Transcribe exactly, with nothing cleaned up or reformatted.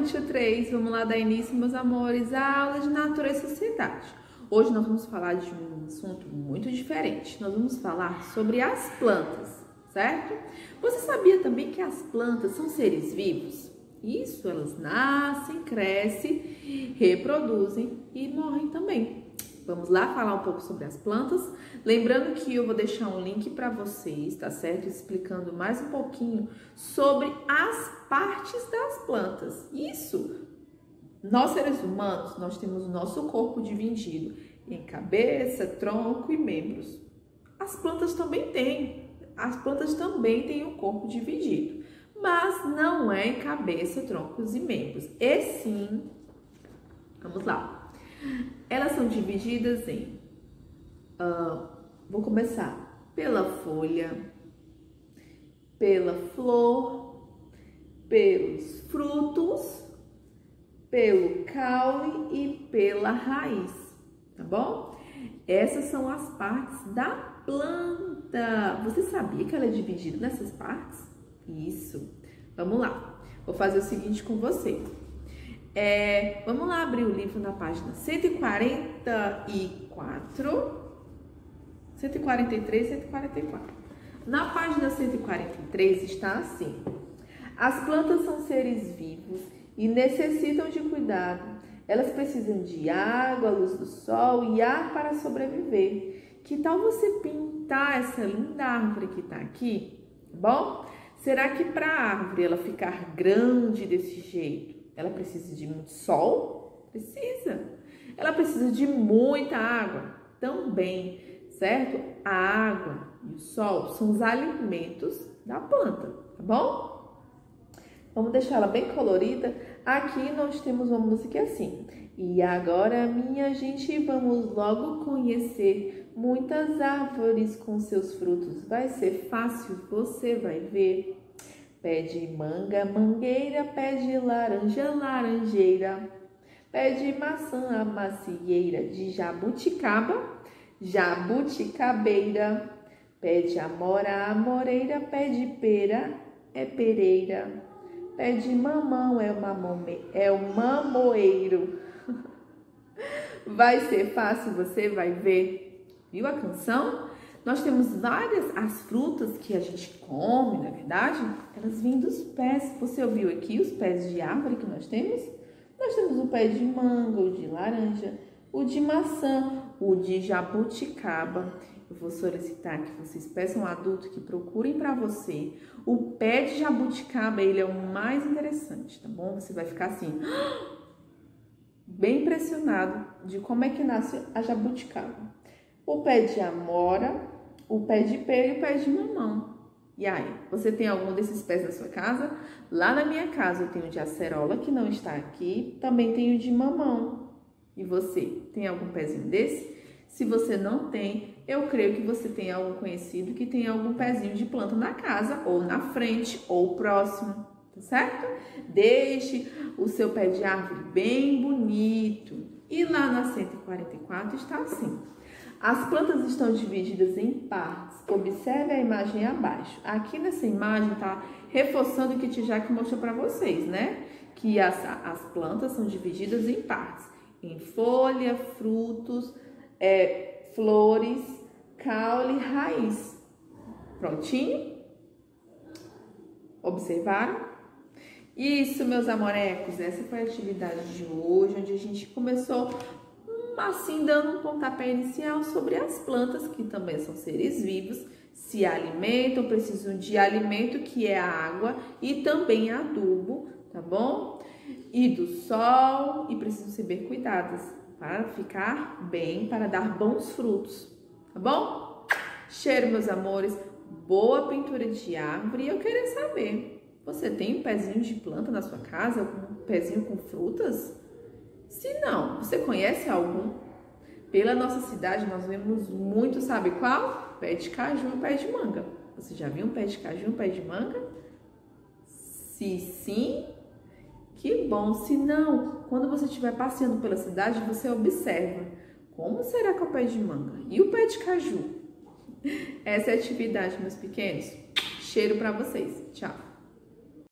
two, três. Vamos lá dar início, meus amores, à aula de Natureza e Sociedade. Hoje nós vamos falar de um assunto muito diferente. Nós vamos falar sobre as plantas, certo? Você sabia também que as plantas são seres vivos? Isso, elas nascem, crescem, reproduzem e morrem também. Vamos lá falar um pouco sobre as plantas. Lembrando que eu vou deixar um link para vocês, tá certo? Explicando mais um pouquinho sobre as partes das plantas. Isso! Nós, seres humanos, nós temos o nosso corpo dividido em cabeça, tronco e membros. As plantas também têm. As plantas também têm o corpo dividido. Mas não é em cabeça, troncos e membros. E sim, vamos lá. Elas são divididas em, uh, vou começar pela folha, pela flor, pelos frutos, pelo caule e pela raiz, tá bom? Essas são as partes da planta. Você sabia que ela é dividida nessas partes? Isso. Vamos lá. Vou fazer o seguinte com você. É, vamos lá abrir o livro na página cento e quarenta e quatro, cento e quarenta e três, cento e quarenta e quatro. Na página cento e quarenta e três está assim: as plantas são seres vivos e necessitam de cuidado. Elas precisam de água, luz do sol e ar para sobreviver. Que tal você pintar essa linda árvore que está aqui? Bom, será que para a árvore ela ficar grande desse jeito, ela precisa de muito sol? Precisa. Ela precisa de muita água? Também, certo? A água e o sol são os alimentos da planta, tá bom? Vamos deixar ela bem colorida. Aqui nós temos uma música assim. E agora, minha gente, vamos logo conhecer muitas árvores com seus frutos. Vai ser fácil, você vai ver. Pé de manga, mangueira, pé de laranja, laranjeira, pé de maçã, macieira, de jabuticaba, jabuticabeira, pé de amora, amoreira, pé de pera, é pereira, pé de mamão é o, mamome, é o mamoeiro. Vai ser fácil, você vai ver. Viu a canção? Nós temos várias, as frutas que a gente come, na verdade, elas vêm dos pés. Você ouviu aqui os pés de árvore que nós temos? Nós temos o pé de manga, o de laranja, o de maçã, o de jabuticaba. Eu vou solicitar que vocês peçam a um adulto que procurem para você. O pé de jabuticaba, ele é o mais interessante, tá bom? Você vai ficar assim, bem impressionado de como é que nasce a jabuticaba. O pé de amora, o pé de pera e o pé de mamão. E aí, você tem algum desses pés na sua casa? Lá na minha casa eu tenho de acerola, que não está aqui. Também tenho de mamão. E você, tem algum pezinho desse? Se você não tem, eu creio que você tem algum conhecido que tem algum pezinho de planta na casa, ou na frente, ou próximo, tá certo? Deixe o seu pé de árvore bem bonito. E lá na cento e quarenta e quatro está assim: as plantas estão divididas em partes. Observe a imagem abaixo. Aqui nessa imagem está reforçando o que Tijaque mostrou para vocês, né? Que as, as plantas são divididas em partes. Em folha, frutos, é, flores, caule, raiz. Prontinho? Observaram? Isso, meus amorecos. Essa foi a atividade de hoje, onde a gente começou assim dando um pontapé inicial sobre as plantas, que também são seres vivos, se alimentam, precisam de alimento, que é a água, e também adubo, tá bom? E do sol, e precisam ser bem cuidadas para ficar bem, para dar bons frutos, tá bom? Cheiro, meus amores, boa pintura de árvore. E eu queria saber, você tem um pezinho de planta na sua casa, um pezinho com frutas? Se não, você conhece algum? Pela nossa cidade nós vemos muito, sabe qual? Pé de caju e pé de manga. Você já viu um pé de caju e um pé de manga? Se sim, que bom. Se não, quando você estiver passeando pela cidade, você observa. Como será que é o pé de manga? E o pé de caju? Essa é a atividade, meus pequenos. Cheiro para vocês. Tchau.